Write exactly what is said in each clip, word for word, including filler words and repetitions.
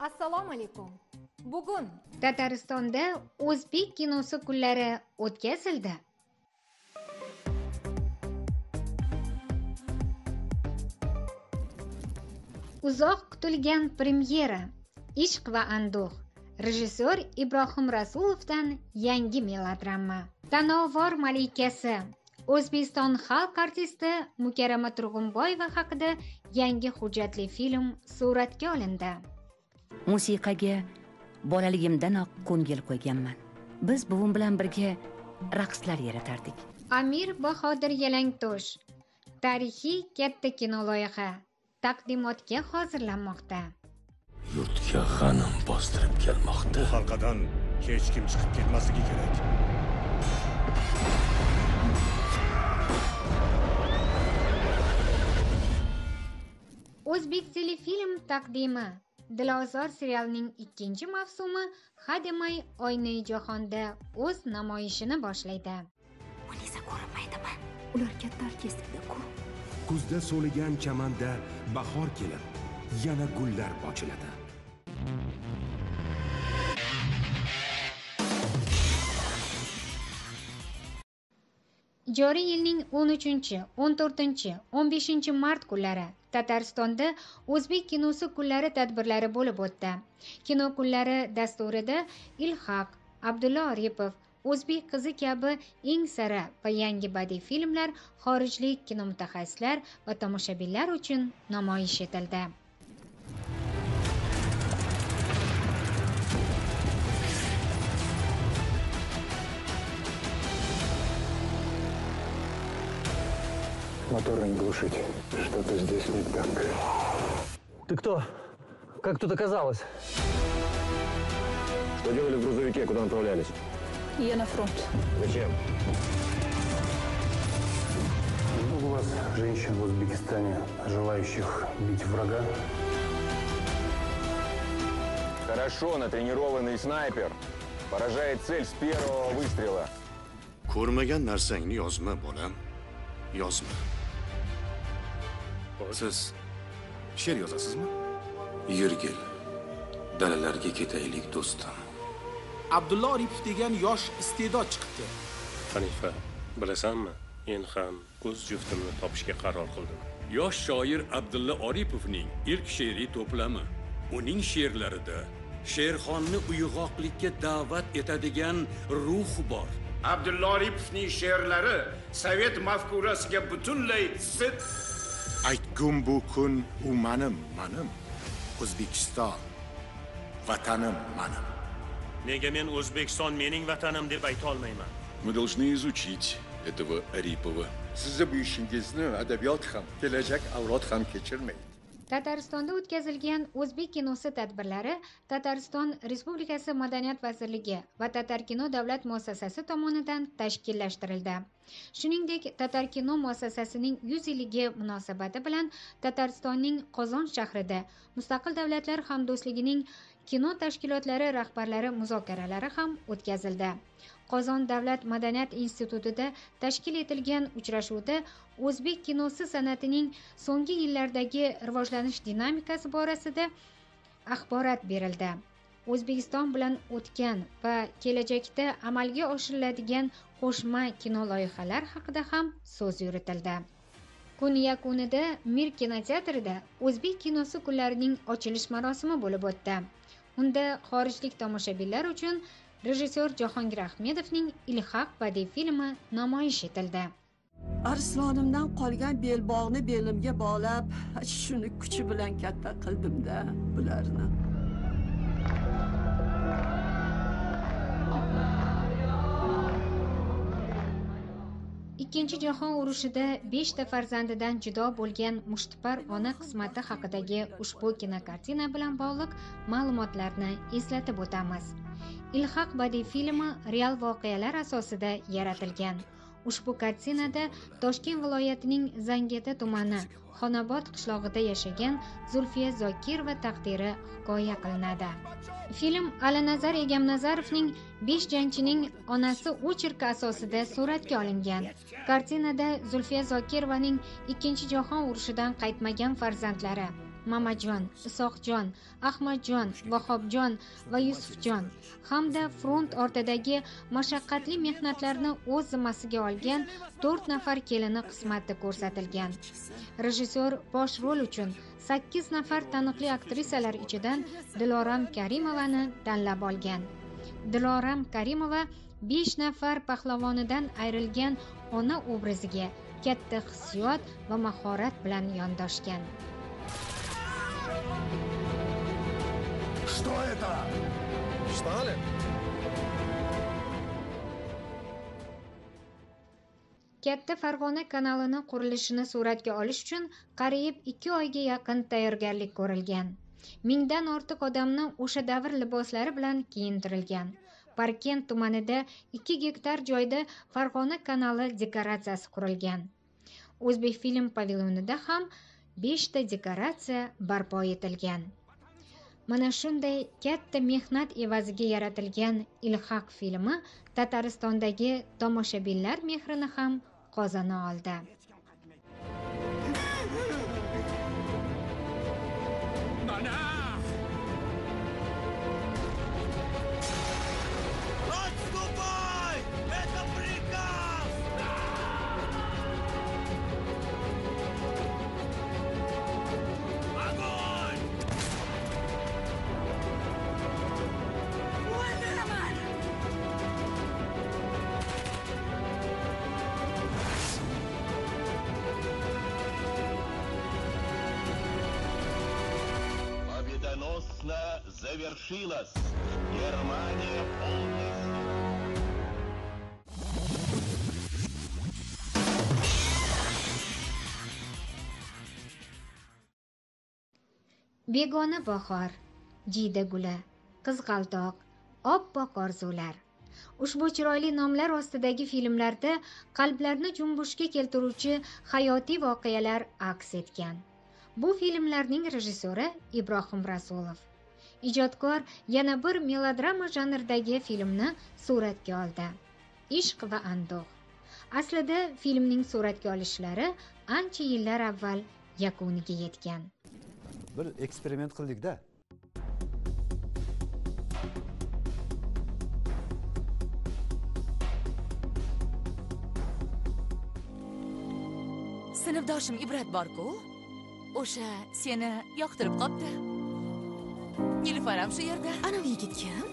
Assalomu alaykum. Bugun Tataristonda O'zbek kinosi kunlari o'tkazildi. Uzoq kutilgan premyera Ishq va anduh. Rejissyor Ibrohim Rasulovdan yangi melodrama. Tanovvor malikasi O'zbekiston xalq artisti Mukarrama Turg'unboyeva haqida yangi hujjatli film suratga olindi. Musiqaga bolaligimdanoq ko'ngil qo'yganman. Biz buvim bilan birga raqslar yaratardik. Amir Bahodir Yalangto'sh tarixiy katta kino loyiha taqdimotga hozirlanmoqda. Yurtga g'anim bostirib kelmoqda. Halqadan hech kim chiqib ketmasligi kerak. O'zbek telefilm taqdimi Dilozor serialining ikkinchi mavsumi hademay Oyna jahonda o'z namoyishini boshlaydi. Munisa ko'rinmaydimi? Ular katta orkestrda-ku. Kuzda so'ligan chamanda bahor kelib, yana gullar ochiladi. Joriy yilning o'n uchinchi, o'n to'rtinchi, o'n beshinchi mart kunlari Tataristonda O'zbek kinosi kunlari tadbirlari bo'lib o'tdi. Kino kunlari dasturida Ilhaq, Abdulla Oripov, O'zbek qizi kabi eng sara va yangi badiiy filmlar xorijlik kino mutaxassislar va tomoshabinlar uchun namoyish etildi. Мотор не глушить. Что-то здесь не так. Ты кто? Как тут оказалось? Что делали в грузовике? Куда направлялись? Я на фронт. Зачем? Много у вас женщин в Узбекистане, желающих бить врага? Хорошо, натренированный снайпер поражает цель с первого выстрела. Ko'rmagan narsangni yozma, bolam. Yozma. Siz she'r yozasizmi? Yurgil. Dalalarga ketaylik, do'stim. Abdulla Oripov degan yosh iste'dod chiqibdi. Hanifa, bilasanmi? Men ham o'z juftimni topishga qaror qildim. Yosh shoir Abdulla Oripovning ilk she'riy to'plami. Uning she'rlarida Sherxonni uyg'oqlikka da'vat etadigan ruh bor. Abdulla Oripovning she'rlari sovet mafkurasiga butunlay zid. Aytgum bu kun u manim, manim. O'zbekiston vatanim manim. Nega men O'zbekiston mening vatanim deb ayta olmayman? Мы должны изучить этого Арипова. Siz bu ishingizni adabiyot ham, kelajak avlod ham kechirmaydi. Tataristonda o'tkazilgan O'zbek kinosi tadbirlari Tatariston Respublikasi Madaniyat vazirligi va Tatar kino davlat muassasasi tomonidan tashkillashtirildi. Shuningdek, Tatar kino muassasasining yuz yilligi munosabati bilan Tataristonning Qozon shahrida Mustaqil davlatlar hamdo'stligining kino tashkilotlari rahbarlari muzokaralari ham o'tkazildi. Qozon davlat madaniyat institutida tashkil etilgan uchrashuvda O'zbek kinosi san'atining so'nggi yillardagi rivojlanish dinamikasi borasida axborot berildi. O'zbekiston bilan o'tgan va kelajakda amalga oshiriladigan qo'shma kino loyihalar haqida ham so'z yuritildi. Kun yakunida Mir kinoteatrida O'zbek kinosi kunlarining ochilish marosimi bo'lib o'tdi. Unda xorijlik tomoshabinlar uchun rejissyor Jahongir Ahmedovning Ilhaq badiiy filmi namoyish etildi. Arslonimdan qolgan belbog'ni belimga bog'lab, shuni kuchi bilan katta qildim-da bularni. Ikkinchi jahon urushida beshta farzandidan judo bo'lgan mushtipar ona qismati haqidagi ushbu kinokartina bilan bog'liq ma'lumotlarni eslatib o'tamiz. Ilhaq badiiy filmi real voqealar asosida yaratilgan. Ushbu kartinada Toshkent viloyatining Zangeta tumani Xonobod qishlog'ida yashagan Zulfiya Zokirova taqdiri hikoya qilinadi. Film Alanazar Egamnazarovning besh jangchining onasi ocherki asosida suratga olingan. Kartinada Zulfiya Zokirovaning ikkinchi jahon urushidan qaytmagan farzandlari Mamajon, Isoqjon, Ahmadjon, Vahobjon va Yusufjon hamda front ortidagi mashaqqatli mehnatlarni o'z zimmasiga olgan to'rt nafar kelini qismati ko'rsatilgan. Rejissyor bosh rol uchun sakkiz nafar taniqli aktrisalar ichidan Diloram Karimovani tanlab olgan. Diloram Karimova besh nafar pahlavonidan ayrilgan ona obraziga katta hissiyot va mahorat bilan yondoshgan. Что это? Сталин? Katta Farg'ona kanalini qurilishini suratga olish uchun qariyb ikki oyga yaqin tayyorgarlik ko'rilgan. Mingdan ortiq odamni o'sha davr liboslari bilan kiyintirilgan. Parkent tumanida ikki gektar joyda Farg'ona kanali dekoratsiyasi qurilgan. O'zbekfilm pavilyonida ham beshta dekoratsiya barpo etilgan. Mana shunday katta mehnat evaziga yaratilgan Ilhaq filmi Tataristondagi tomoshabinlar mehrini ham qozona oldi. Завершилось. Германия полностью. Begona bahor, jiyda guli, qizg'aldoq, oppoq orzular. Ushbu chiroyli nomlar ostidagi filmlarda qalblarni junbushga keltiruvchi hayotiy voqealar aks etgan. Bu filmlarning rejissyori Ibrohim Rasulov. Ijodkor yana bir melodrama janridagi filmni suratga oldi. Ishq va anduh. Aslida filmning suratga olishlari ancha yillar avval yakuniga yetgan. Bir eksperiment qildik-da. Sinfdoshim Ibrat bor-ku, o'sha seni yoqtirib qopti. Nilufar ham shu yerda. Anavi yigit kim?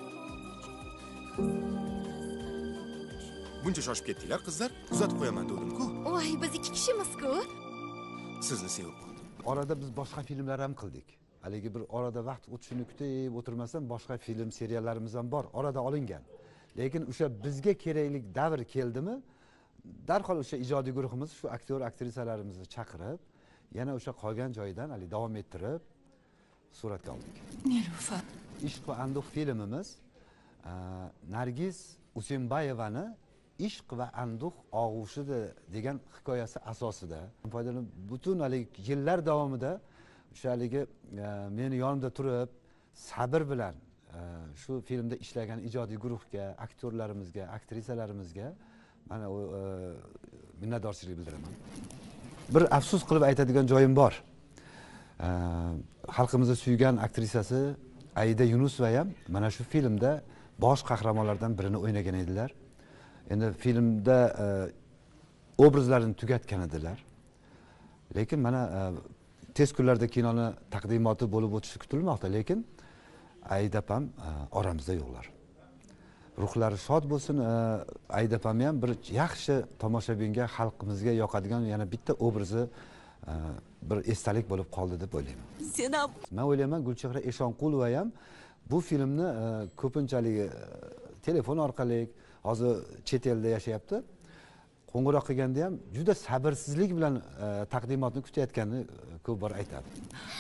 Buncha shoshib ketdinglar, qizlar. Kuzatib qo'yaman dedim-ku. Voy, biz ikki kishimiz-ku. Sizni sevib qoldim. Orada biz boshqa filmlar ham qildik. Haligi bir orada vaqt o'tishini kutib o'tirmasam, boshqa film seriallarimiz ham bor, orada olingan. Lekin o'sha bizga kerakli davr keldimi, darhol o'sha ijodiy guruhimiz shu aktyor, aktrisalarimizni chaqirib, yana o'sha qolgan joyidan hali davom ettirib suratga oldik. Nilufar. Ishq va anduh filmimiz Nargiz Usembayevani Ishq va anduh og'ushi degan hikoyasi asosida foydalanib butun hali yillar davomida o'sha haligi meni yonimda turib sabr bilan shu filmda ishlagan ijodiy guruhga, aktyorlarimizga, aktrisalarimizga mana u minnatdorchilik bildiraman. Bir afsus qilib aytadigan joyim bor. Xalqimizni suygan aktrisasi Aida Yunusova ham mana shu filmda bosh qahramonlardan birini o'ynagan edilar. Endi filmda obrazlarini tugatgan edilar. Lekin mana tez kunlarda kinoni taqdimoti bo'lib o'tishi kutilmoqda, lekin Aida ham oramizda yo'qlar. Ruhlari shod bo'lsin. Aida ham ham bir yaxshi tomoshabinga, xalqimizga yoqadigan yana bitta obrazi bir esdalik bo'lib qoldi deb o'ylayman. Sen ham men o'ylayman Gulchehra Eshonqulova ham bu filmni ko'pinchalik telefon orqali hozir chet elda yashayapti. Qo'ng'iroq qilganda ham juda sabrsizlik bilan taqdimotni kutayotganini ko'p bor aytadi.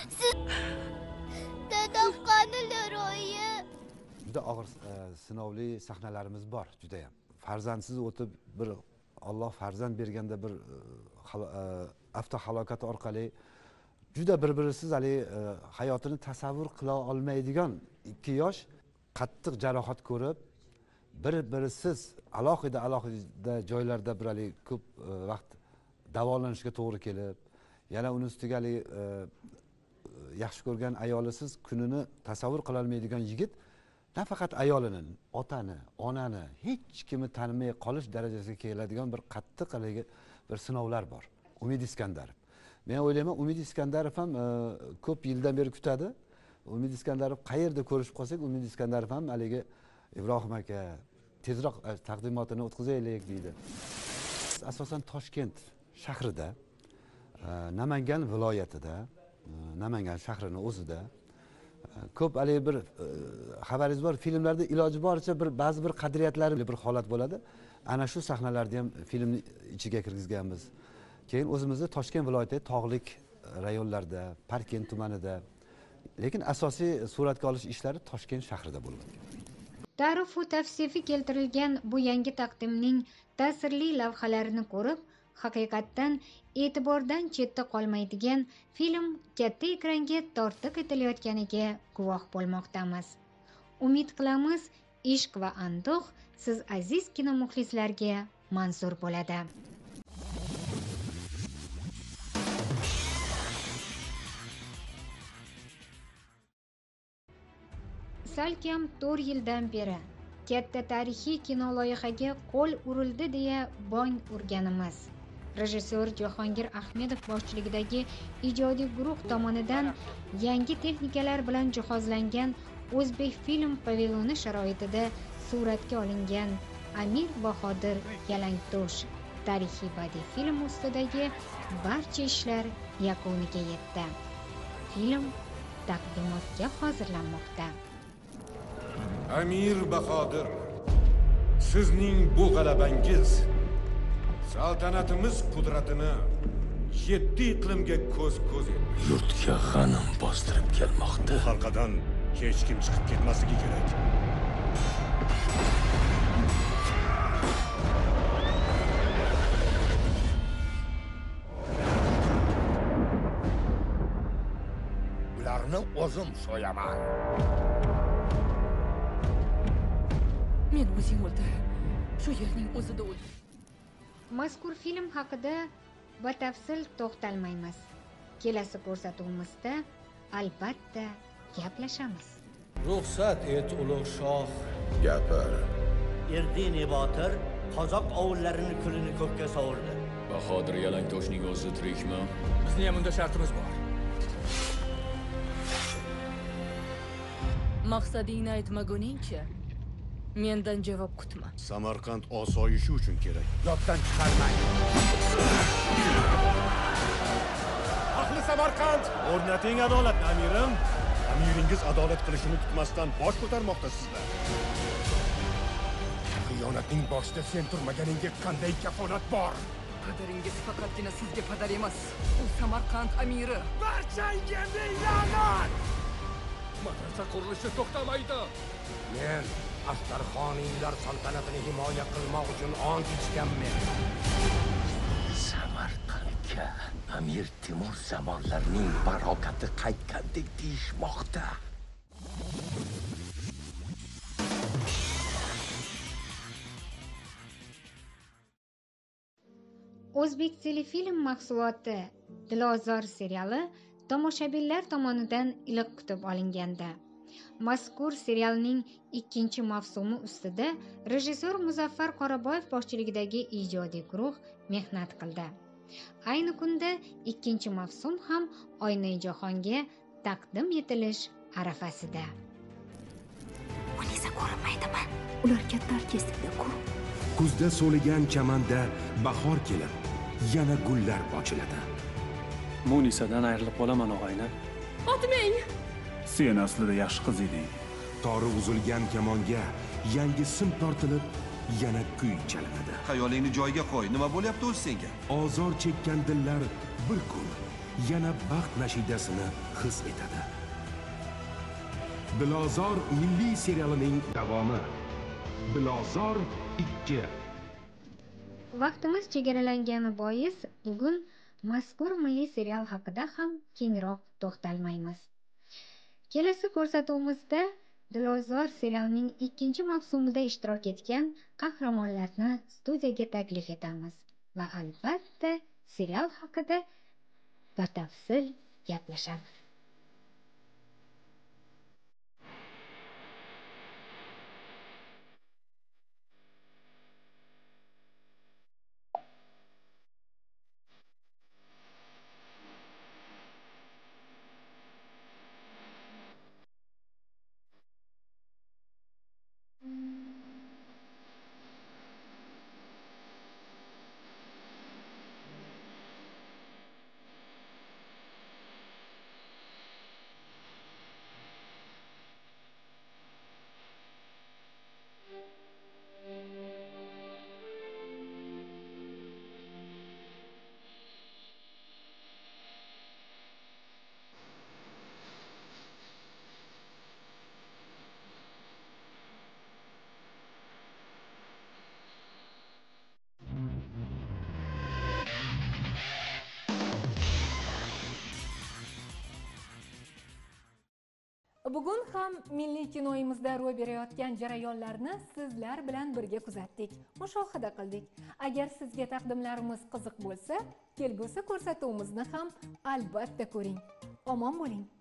Dadam qanilar oyi. Juda og'ir sinovli sahnalarimiz bor, juda ham. Farzandsiz o'tib bir Alloh farzand berganda bir avtohalokat orqali juda bir-birisiz hali hayotini tasavvur qila olmaydigan ikki yosh qattiq jarohat ko'rib, bir-birisiz alohida alohida joylarda bir hali ko'p vaqt davolanishga to'g'ri kelib, yana uni ustiga hali yaxshi ko'rgan ayolisiz kunini tasavvur qila olmaydigan yigit nafaqat ayolini, otani, onani hech kimni tanimay qolish darajasiga keladigan bir qattiq haligi bir sinovlar bor. Umid Iskandarov. Men o'ylayman, Umid Iskandarov ham ko'p yildan beri kutadi. Umid Iskandarov qayerda ko'rishib qolsak, Umid Iskandarov ham haligi Ibrohim aka tezroq taqdimotini o'tkazaylik deydi. Asosan Toshkent shahrida, Namangan viloyatida, Namangan shahrining o'zida ko'p haligi bir xabaringiz bor, filmlarda iloji boricha bir ba'zi bir qadriyatlar bir holat bo'ladi. Ana shu sahnalarni ham filmning ichiga kirgizganmiz. Keyin o'zimizda Toshkent viloyatidagi tog'lik rayonlarda, Parkent tumanida, lekin asosiy suratga olish ishlari Toshkent shahrida bo'lib o'tgan. Ta'rif va tavsifi keltirilgan bu yangi taqdimning ta'sirli lavhalarini ko'rib, haqiqatdan e'tibordan chetda qolmaydigan film katta ekranga tortiq etilayotganiga guvoh bo'lmoqdamiz. Umid qilamiz, ishq va anduh siz aziz kino muxlislarga manzur bo'ladi. Salkam to'rt yildan beri katta tarixiy kino loyihaga qo'l urildi deya bong urganimiz. Rejissyor Jahongir Ahmedov boshchiligidagi ijodiy guruh tomonidan yangi texnikalar bilan jihozlangan O'zbek film pavilyoni sharoitida suratga olingan Amir Bahodir Yalangto'sh tarixiy badiiy film ustidagi barcha ishlar yakuniga yetdi. Film taqdimotga hozirlanmoqda. Amir Bahodir, sizning bu g'alabangiz saltanatimiz qudratini yetti iqlimga ko'z-ko'z etdi. Yurtga g'anim bostirib kelmoqda. Halqadan hech kim chiqib ketmasligi kerak. Ularni o'zim so'yaman. Men o'zing o'ldi. Shu yerning o'zida o'ldim. Mazkur film haqida batafsil to'xtalmaymiz. Kelasi ko'rsatuvimizda albatta gaplashamiz. Ruxsat et ulug' shoh. Gapir. Erdini Botir qozoq ovullarini kulini ko'kka sovurdi. Bahodir Yalangto'shning o'zi tirikmi? Bizning ham unda shartimiz bor. Maqsadingni aytmaguningcha mendan javob kutma. Samarqand osoyishi uchun kerak. Yoddan chiqarmang. Ahli Samarqand, o'rnating adolatni amirim. Amiringiz adolat qilishini kutmasdan bosh ko'tarmoqda sizlar. Xiyonatning boshida sen turmaganingga qanday kafolat bor? Qadaringiz faqatgina sizga padar emas. U Samarqand amiri. Barchangga la'nat! Madrasa qurilishi to'xtamaydi. Men Astarxoniylar saltanatini himoya qilmoq uchun ont ichganman. Samarqandga Amir Temur zamonlarining barokati qaytgandek deyishmoqda. O'zbek telefilm mahsuloti Dilozor seriali tomoshabinlar tomonidan iliq kutib olingandi. Mazkur serialning ikkinchi mavsumi ustida rejissyor Muzaffar Qoraboyev boshchiligidagi ijodiy guruh mehnat qildi. Ayni kunda ikkinchi mavsum ham Oynai jahonga taqdim etilish arafasida. Munisa ko'rinmaydimi? Ular katta orkestrda-ku. Kuzda so'ligan chamanda bahor kelib, yana gullar ochiladi. Munisadan ayrilib qolaman og'ayni. Otmang! Sen aslida yaxshi qiz eding. Tori uzilgan kamonga yangi sim tortilib, yana kuy chalinadi. Xayolingni joyiga qo'y. Nima bo'lyapti o'zi senga? Ozor chekkan dillar bir kun yana baxt nashidasini his etadi. Dilozor milliy serialining davomi. Dilozor ikki. Vaqtimiz chegaralangani bois bugun mazkur milliy serial haqida ham kengroq to'xtalmaymiz. Kelasi ko'rsatuvimizda Dilozor serialining ikkinchi mavsumida ishtirok etgan qahramonlarni studiyaga taklif etamiz va albatta serial haqida batafsil gaplashamiz. Bugun ham milliy kinoyimizda ro'y berayotgan jarayonlarni sizlar bilan birga kuzatdik, mushohada qildik. Agar sizga taqdimlarimiz qiziq bo'lsa, kelgusi ko'rsatuvimizni ham albatta ko'ring. Omon bo'ling.